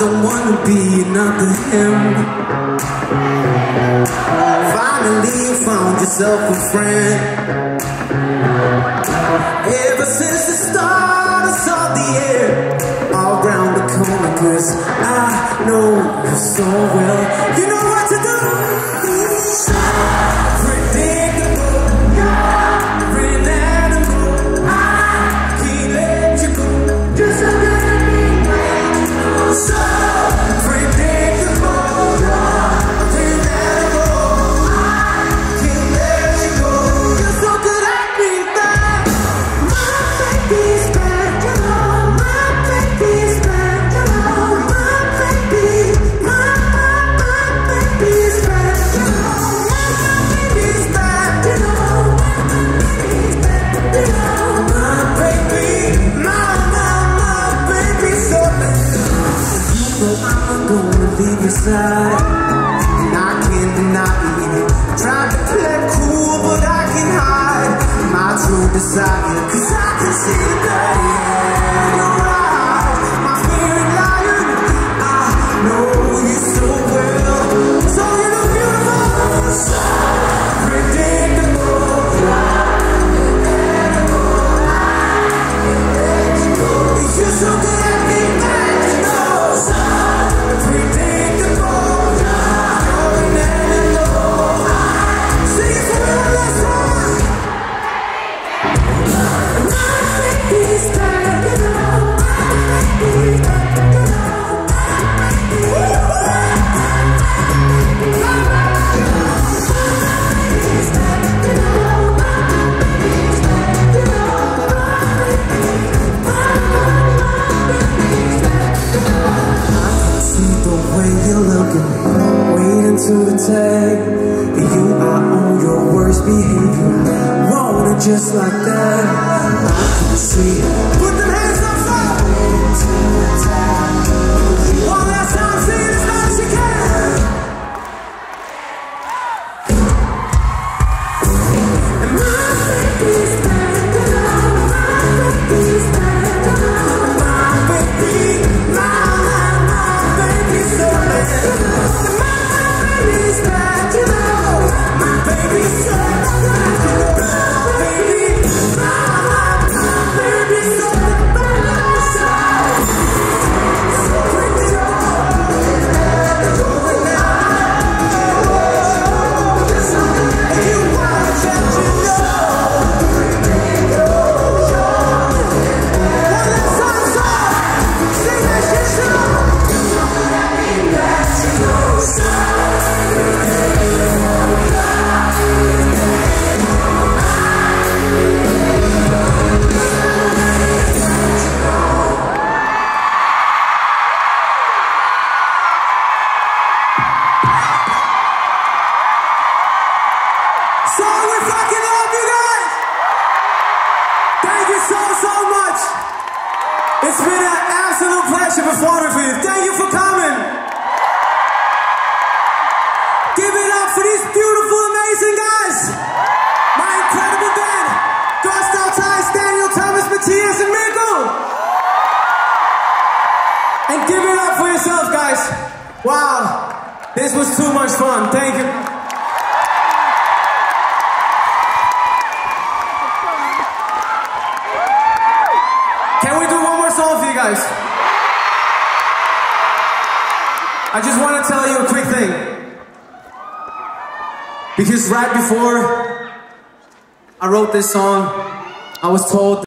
don't wanna be another him. Finally you found yourself a friend. Ever since the start I saw the air all around the corner, 'cause I know you so well. You know what to do. Predictable, you're inedible. I can't let you go. You're so good at being right. So predictable, you're inedible. I can't let you go. You're so good at being bad. My baby's bad, you know. My baby's bad, you know. My baby, my baby's bad, you know. My baby's bad, you know. My baby, my baby's so bad. You know I'm gonna leave your side, and I can't deny it. Try to play cool, but I can hide my true desire, 'cause I can see that in your eyes. My favorite lion, I know you so well. So you look beautiful, so predictable. You're so good at being bad, you know. So predictable, you're inedible. Sing it for me one last time. My baby's bad, you know. My baby's bad, you know. See the way you're looking, waiting to attack. You are on your worst behavior, want it just like that. I can see it. Put them hands up, fire. Waiting to attack. One last time, sing it as loud as you can. And my baby's bad, you know. My baby's bad, you know. My baby, my baby's so bad. My baby's bad, you know. My baby's so bad, you know. My baby, my baby's so bad. So predictable, going out. And you wanna change it, you know. One last time, sing that shit, you know. So we fucking love you guys. Thank you so much. It's been an absolute pleasure performing for you. Thank you for coming. Give it up for these beautiful, amazing guys. My incredible band. Gustav Theis, Daniel, Thomas, Matthias, and Mikko. And give it up for yourself, guys. Wow. This was too much fun. Thank you. Can we do one more song for you guys? I just want to tell you a quick thing. Because right before I wrote this song, I was told